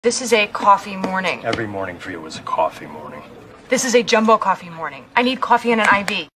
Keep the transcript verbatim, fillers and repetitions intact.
This is a coffee morning. Every morning for you is a coffee morning. This is a jumbo coffee morning. I need coffee and an I V.